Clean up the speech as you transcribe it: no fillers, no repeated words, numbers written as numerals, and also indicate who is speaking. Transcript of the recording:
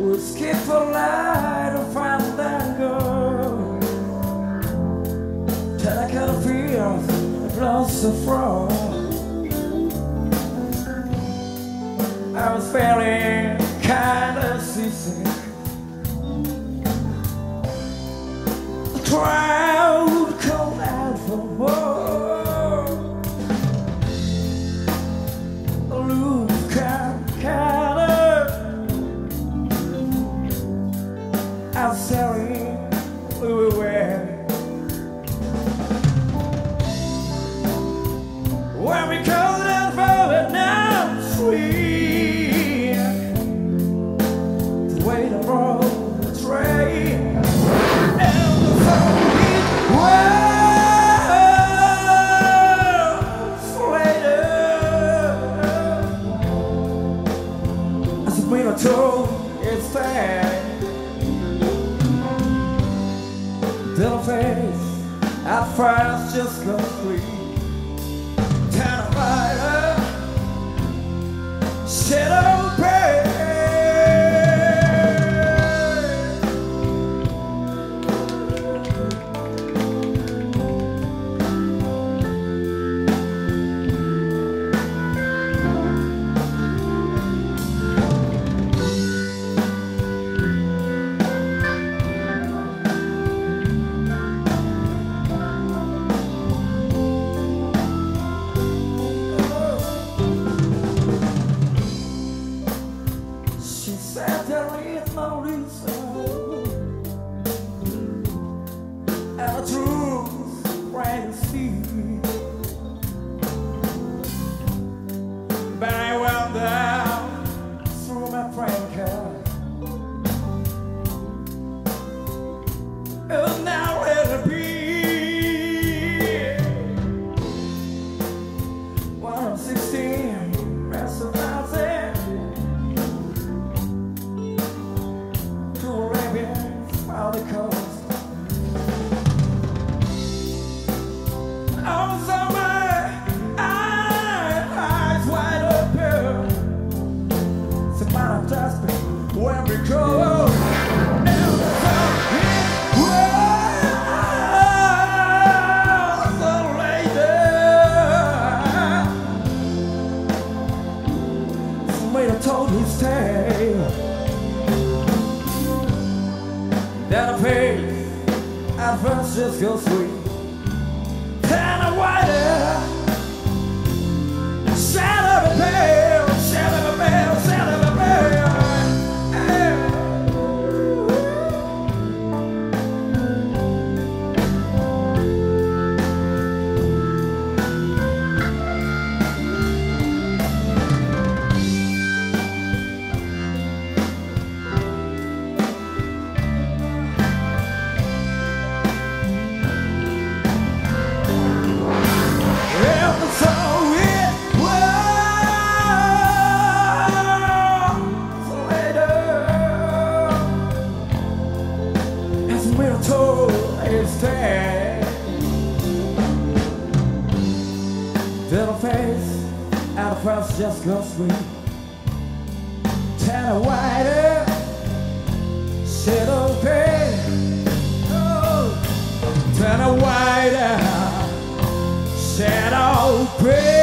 Speaker 1: We skip a light to find that girl. Till I kind of feel I've lost the fraud. I was feeling kinda seasick. The crowd called out for more. Loose kinda I was staring everywhere. When we called out for it now, sweet, the way the road the train, and the solid world later. As the winner told it's sad. Little face at first just got free. Turn a rider, shadow pain. There is no reason, and the truth right to see. But I went down through my friend car. It's now ready to be 116 rest of the coast. Oh, so my eyes wide open. So my just when we go. I told his tale that a page at first just goes sweet, and a wider shadow of a pale, shadow of a pale, shadow of a pale. Little face at first just goes sweet, turn a wider shadow pale. Oh, turn a wider shadow pale.